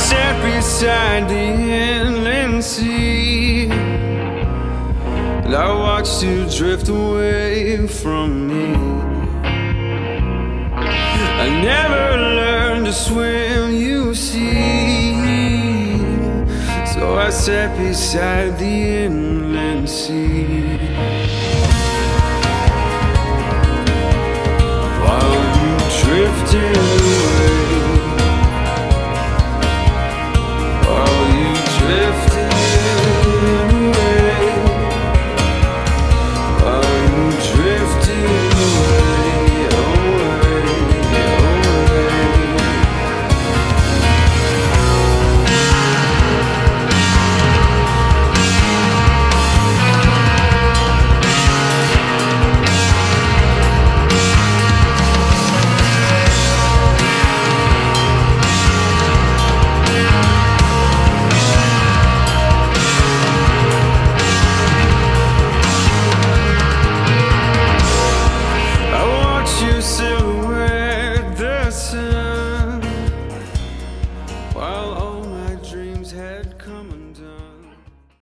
sat beside the inland sea, and I watched you drift away from me. I never learned to swim, you see, so I sat beside the inland sea. While you drifted away, while you drifted away, while you drifted away, away, away. Silhouette the sun, while all my dreams had come undone.